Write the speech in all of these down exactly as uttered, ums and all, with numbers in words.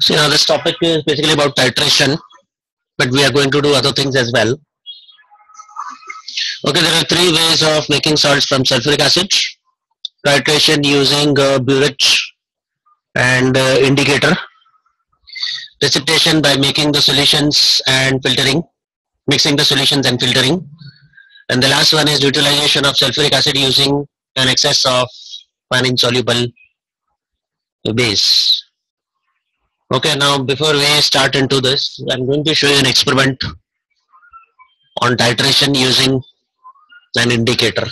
So now this topic is basically about titration, but we are going to do other things as well. Okay, there are three ways of making salts from sulfuric acid. Titration using uh, burette and uh, indicator. Precipitation by making the solutions and filtering, mixing the solutions and filtering. And the last one is utilization of sulfuric acid using an excess of an insoluble base. Okay, now before we start into this, I'm going to show you an experiment on titration using an indicator.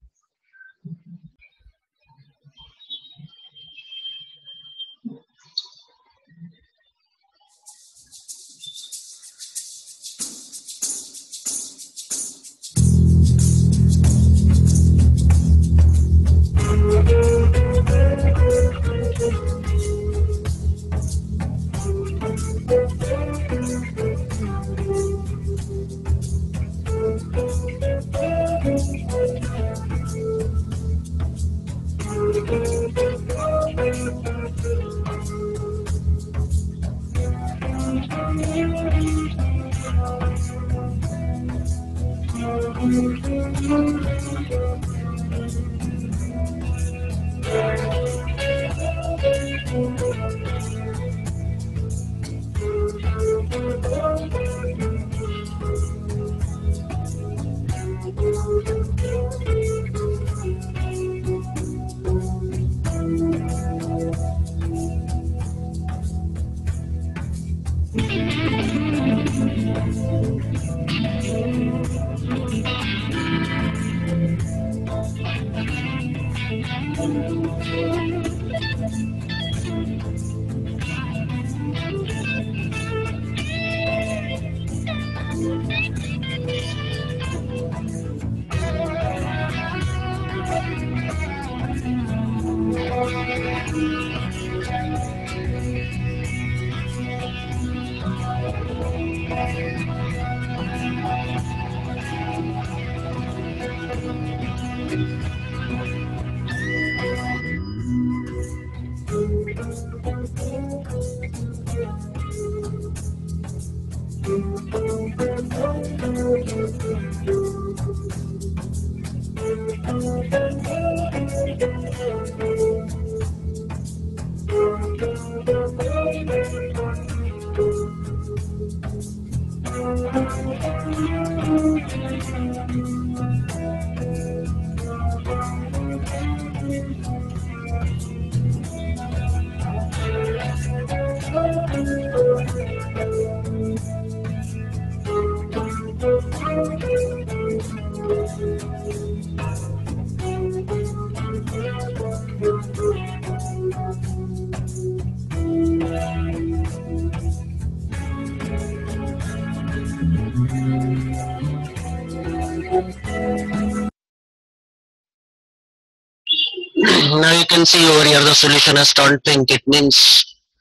Now you can see over here the solution has turned pink. It means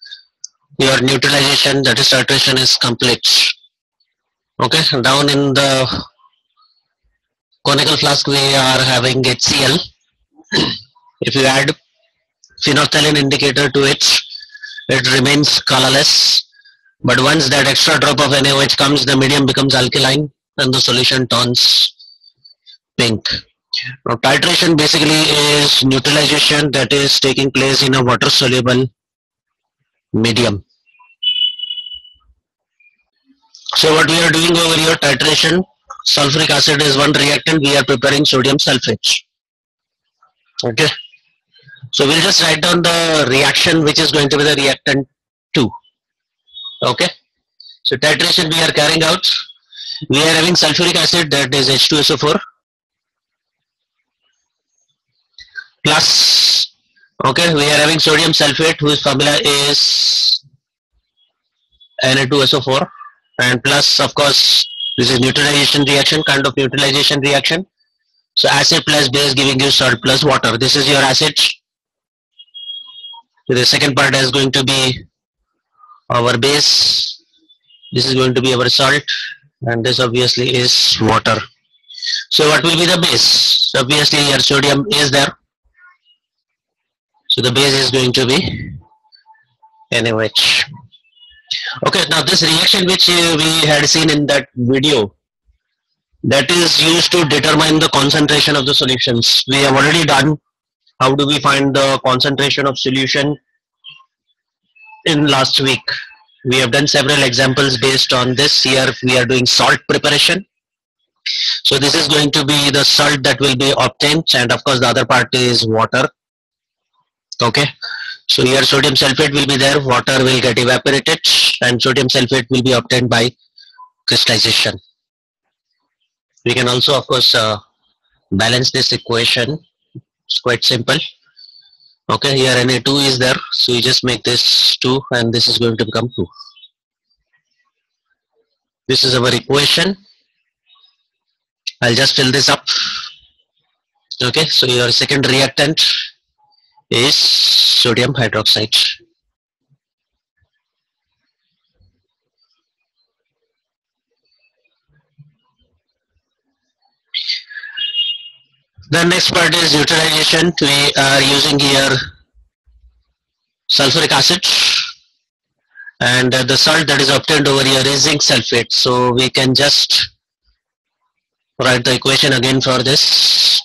your neutralization, that is titration, is complete. Okay, down in the conical flask we are having H C l. If you add phenolphthalein indicator to it, it remains colorless. But once that extra drop of N A O H comes, the medium becomes alkaline and the solution turns pink. Now titration basically is neutralization that is taking place in a water soluble medium. So what we are doing over here, titration, sulfuric acid is one reactant, we are preparing sodium sulfate. Okay, so we'll just write down the reaction which is going to be the reactant two. Okay, so titration we are carrying out, we are having sulfuric acid, that is H two S O four, plus, okay, we are having sodium sulfate whose formula is N A two S O four, and plus, of course, this is neutralization reaction, kind of neutralization reaction. So acid plus base giving you salt plus water. This is your acid. So the second part is going to be our base. This is going to be our salt, and this obviously is water. So what will be the base? Obviously your sodium is there. So the base is going to be N A O H. Okay, now this reaction which uh, we had seen in that video, that is used to determine the concentration of the solutions. We have already done how do we find the concentration of solution in last week. We have done several examples based on this. Here we are doing salt preparation. So this is going to be the salt that will be obtained, and of course the other part is water. Okay, so here sodium sulfate will be there, water will get evaporated, and sodium sulfate will be obtained by crystallization. We can also of course uh, balance this equation. It's quite simple. Okay, here N A two is there, so you just make this two and this is going to become two. This is our equation. I'll just fill this up. Okay, so your second reactant is sodium hydroxide. The next part is utilization. We are using here sulfuric acid, and uh, the salt that is obtained over here is zinc sulfate. So we can just write the equation again for this.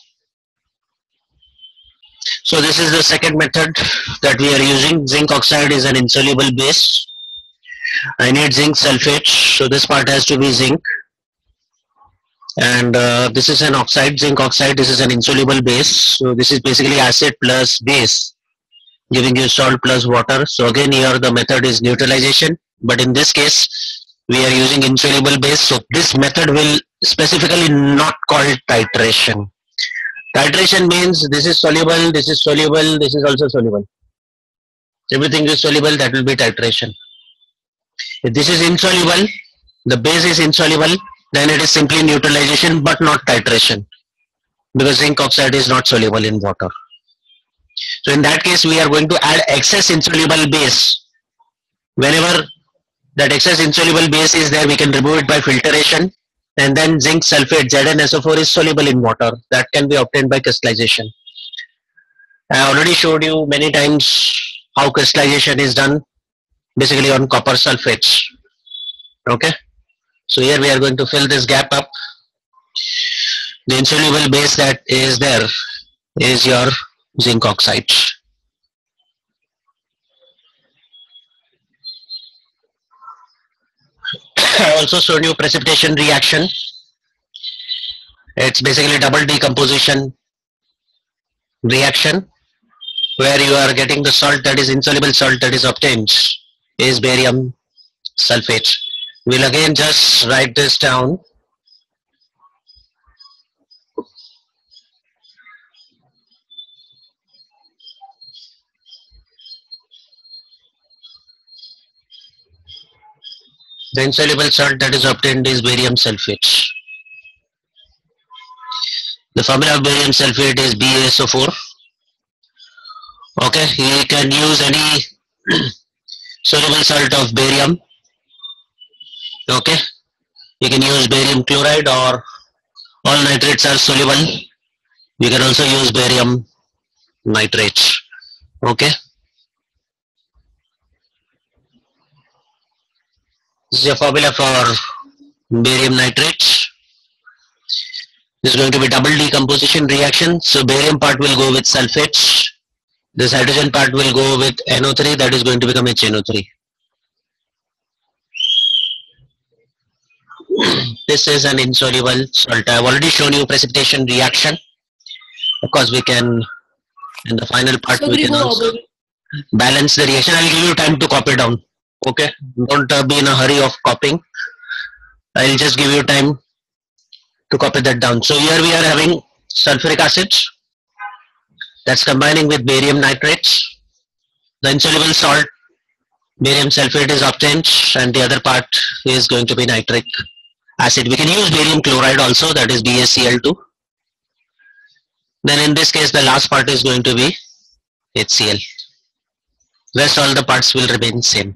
So this is the second method that we are using. Zinc oxide is an insoluble base. I need zinc sulfate, so this part has to be zinc. And uh, this is an oxide, zinc oxide. This is an insoluble base. So this is basically acid plus base, giving you salt plus water. So again here the method is neutralization, but in this case we are using insoluble base. So this method will specifically not called titration. Titration means this is soluble, this is soluble, this is also soluble. Everything is soluble, that will be titration. If this is insoluble, the base is insoluble, then it is simply neutralization but not titration, because zinc oxide is not soluble in water. So in that case we are going to add excess insoluble base. Whenever that excess insoluble base is there, we can remove it by filtration, and then zinc sulfate Z n S O four is soluble in water. That can be obtained by crystallization. I already showed you many times how crystallization is done, basically on copper sulfates. Okay, so here we are going to fill this gap up. The insoluble base that is there is your zinc oxide. I also showed you precipitation reaction. It's basically double decomposition reaction, where you are getting the salt that is insoluble salt that is obtained is barium sulfate. We'll again just write this down. The insoluble salt that is obtained is barium sulfate. The formula of barium sulfate is B a S O four. Okay, you can use any soluble salt of barium. Okay, you can use barium chloride, or all nitrates are soluble. You can also use barium nitrate. Okay, this is your formula for barium nitrate. This is going to be double decomposition reaction. So barium part will go with sulfates. This hydrogen part will go with N O three, that is going to become H N O three. This is an insoluble salt. I have already shown you precipitation reaction. Of course, we can, in the final part, we can also balance the reaction. I will give you time to copy down. Okay, don't uh, be in a hurry of copying. I will just give you time to copy that down. So here we are having sulfuric acid that's combining with barium nitrates. The insoluble salt, barium sulfate, is obtained, and the other part is going to be nitric acid. We can use barium chloride also, that is B a C L two. Then in this case the last part is going to be H C L. Rest all the parts will remain same.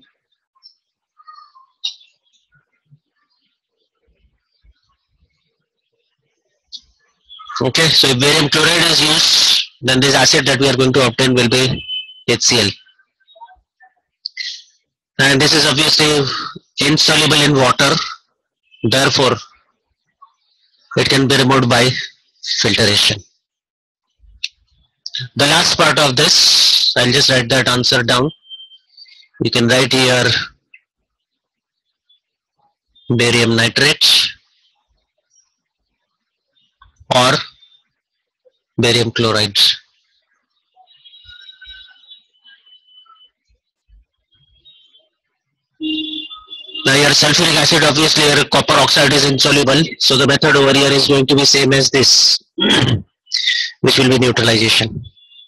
Okay, so if barium chloride is used, then this acid that we are going to obtain will be H C L. And this is obviously insoluble in water, therefore it can be removed by filtration. The last part of this, I'll just write that answer down. You can write here barium nitrate or barium chloride. Now your sulfuric acid, obviously your copper oxide is insoluble, so the method over here is going to be same as this, which will be neutralization.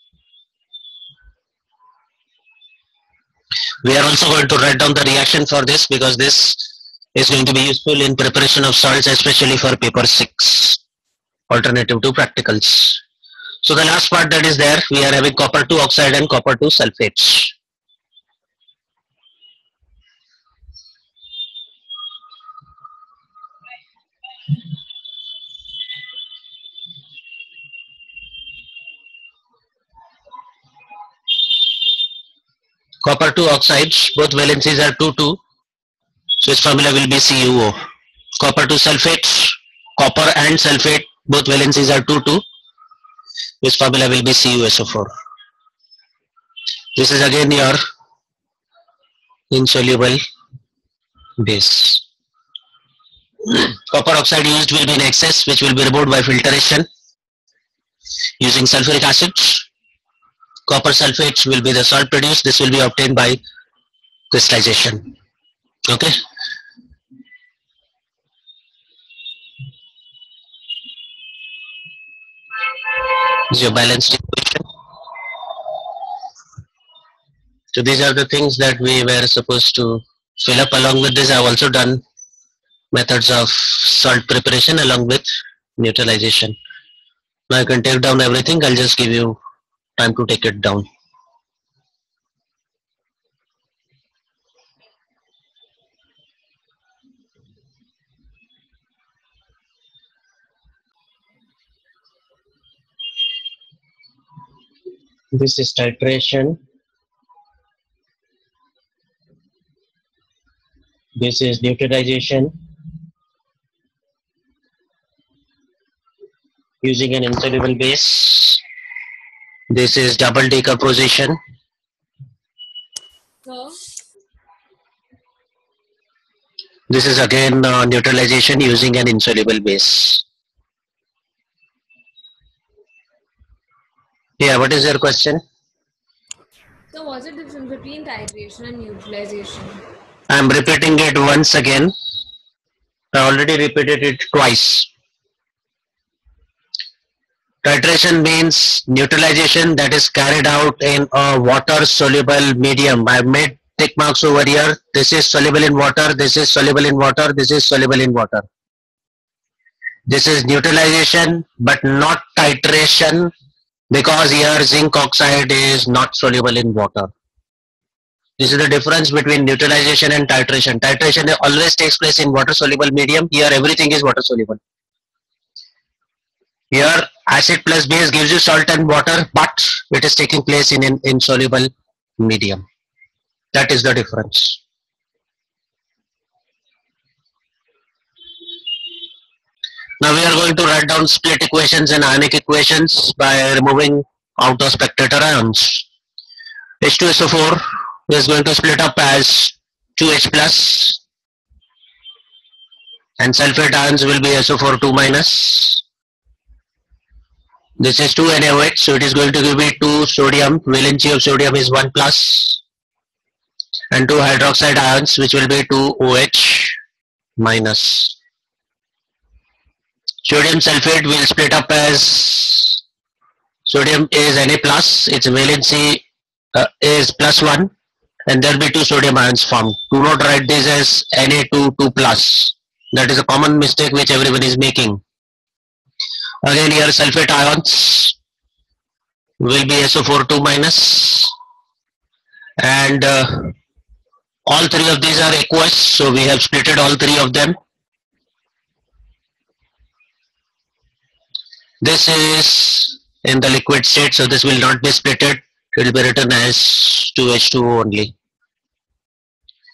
We are also going to write down the reaction for this because this is going to be useful in preparation of salts, especially for paper six, alternative to practicals. So the last part that is there, we are having copper two oxide and copper two sulfates. Copper two oxides, both valencies are two two, so its formula will be C U O. Copper two sulfates, copper and sulfate, both valencies are two two, its formula will be C U S O four. This is again your insoluble base. Copper oxide used will be in excess, which will be removed by filtration using sulfuric acid. Copper sulfates will be the salt produced. This will be obtained by crystallization. Okay. This is your balanced equation. So these are the things that we were supposed to fill up. Along with this, I have also done methods of salt preparation along with neutralization. Now I can take down everything. I'll just give you time to take it down. This is titration. This is neutralization using an insoluble base. This is double decomposition. So, this is again uh, neutralization using an insoluble base. Yeah, what is your question? so what's the difference between titration and neutralization? I am repeating it once again. I already repeated it twice. Titration means neutralization that is carried out in a water soluble medium. I have made tick marks over here. This is soluble in water, this is soluble in water, this is soluble in water. This is neutralization but not titration, because here zinc oxide is not soluble in water. This is the difference between neutralization and titration. Titration always takes place in water soluble medium. Here everything is water soluble. Here acid plus base gives you salt and water, but it is taking place in an insoluble medium. That is the difference. Now we are going to write down split equations and ionic equations by removing outer spectator ions. H two S O four is going to split up as two H plus, and sulfate ions will be S O four two minus. This is two N A O H, so it is going to give me two sodium. Valency of sodium is one plus, and two hydroxide ions, which will be two O H minus. Sodium sulfate will split up as sodium is Na plus, its valency uh, is plus one, and there will be two sodium ions formed. Do not write this as Na two two plus. That is a common mistake which everyone is making. Again here sulfate ions will be S O four two minus, and uh, all three of these are aqueous, so we have splitted all three of them. This is in the liquid state, so this will not be splitted. It will be written as two H two O only.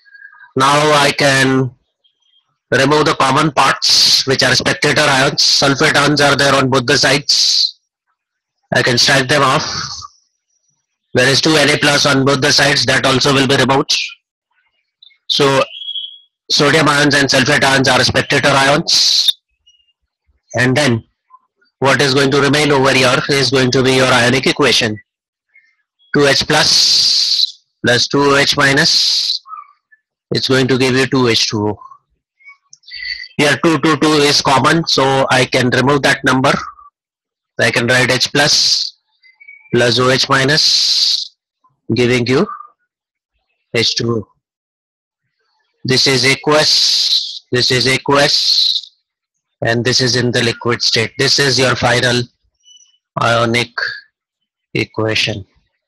Now I can remove the common parts, which are spectator ions. Sulfate ions are there on both the sides. I can strike them off. There is two Na plus on both the sides, that also will be removed. So sodium ions and sulfate ions are spectator ions. And then what is going to remain over here is going to be your ionic equation. two H plus plus two H minus, it's going to give you two H two O. Here two two two is common, so I can remove that number. I can write H plus plus OH minus, giving you H two O. This is aqueous, this is aqueous, and this is in the liquid state. This is your final ionic equation.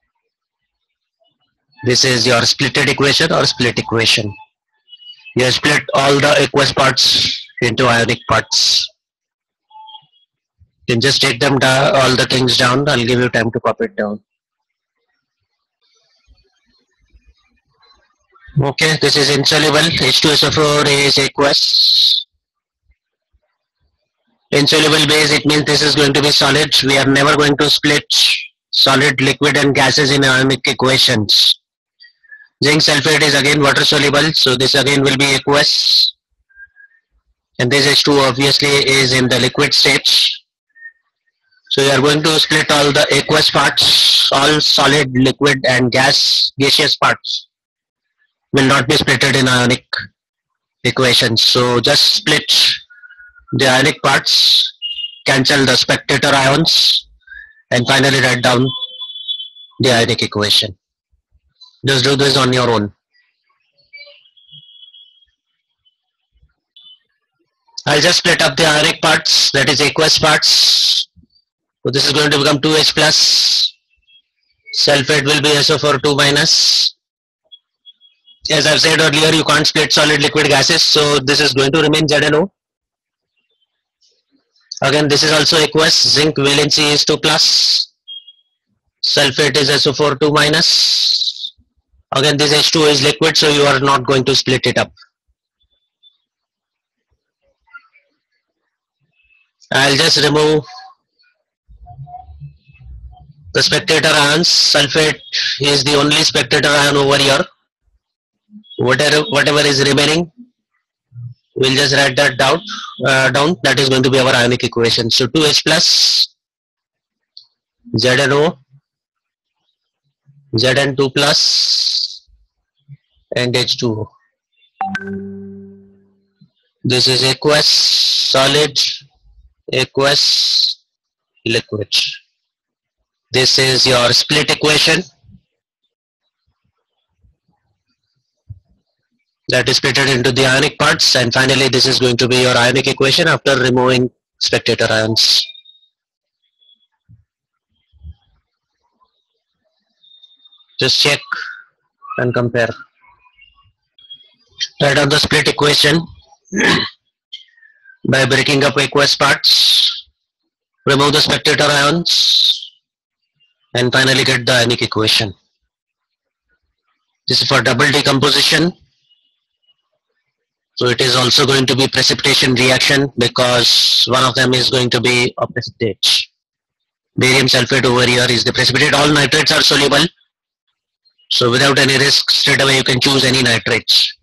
This is your splitted equation or split equation. You split all the aqueous parts into ionic parts. You can just take them down, all the things down. I'll give you time to copy it down. Okay, this is insoluble. H two S O four is aqueous. Insoluble base, it means this is going to be solid. We are never going to split solid, liquid and gases in ionic equations. Zinc sulfate is again water soluble, so this again will be aqueous. And this H two obviously is in the liquid state. So you are going to split all the aqueous parts, all solid, liquid and gas, gaseous parts will not be splitted in ionic equations. So just split the ionic parts, cancel the spectator ions, and finally write down the ionic equation. Just do this on your own. I'll just split up the ionic parts, that is aqueous parts. So this is going to become two H plus, sulfate will be S O four two minus. As I've said earlier, you can't split solid liquid gases, so this is going to remain Z N O. Again, this is also aqueous. Zinc valency is two plus, sulfate is S O four two minus. Again, this H two is liquid, so you are not going to split it up. I'll just remove the spectator ions. Sulfate is the only spectator ion over here. Whatever, whatever is remaining, we'll just write that down. Uh, down. That is going to be our ionic equation. So two H plus, Z N O, Z N two plus, and H two O. This is aqueous, solid, aqueous, liquid. This is your split equation. That is splitted into the ionic parts, and finally this is going to be your ionic equation after removing spectator ions. Just check and compare. Write down the split equation by breaking up aqueous parts, remove the spectator ions, and finally get the ionic equation. This is for double decomposition. So it is also going to be precipitation reaction because one of them is going to be a precipitate. Barium sulfate over here is the precipitate. All nitrates are soluble. So without any risk, straight away you can choose any nitrates.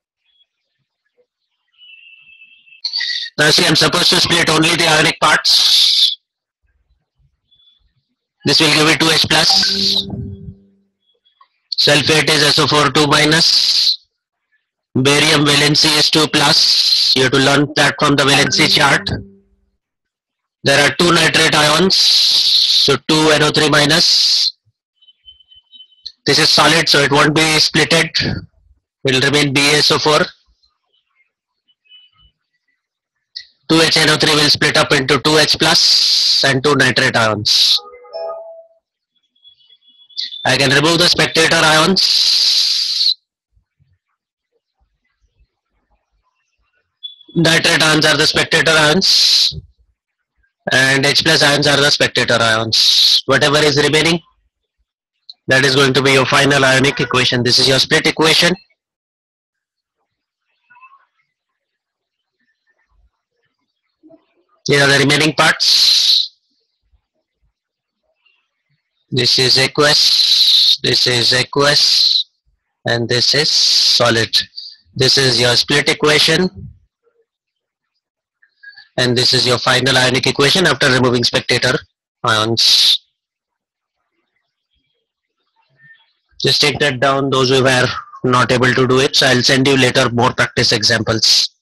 Now see, I'm supposed to split only the ionic parts. This will give it two H plus. Sulfate is S O four two minus. Barium valency is two plus. You have to learn that from the valency chart. There are two nitrate ions, so two N O three minus. This is solid, so it won't be splitted. It will remain B A S O four. two H N O three will split up into two H plus and two nitrate ions. I can remove the spectator ions. Nitrate ions are the spectator ions and H plus ions are the spectator ions. Whatever is remaining, that is going to be your final ionic equation. This is your split equation. Here are the remaining parts. This is aqueous, this is aqueous, and this is solid. This is your split equation, and this is your final ionic equation after removing spectator ions. Just take that down, those who were not able to do it. So I'll send you later more practice examples.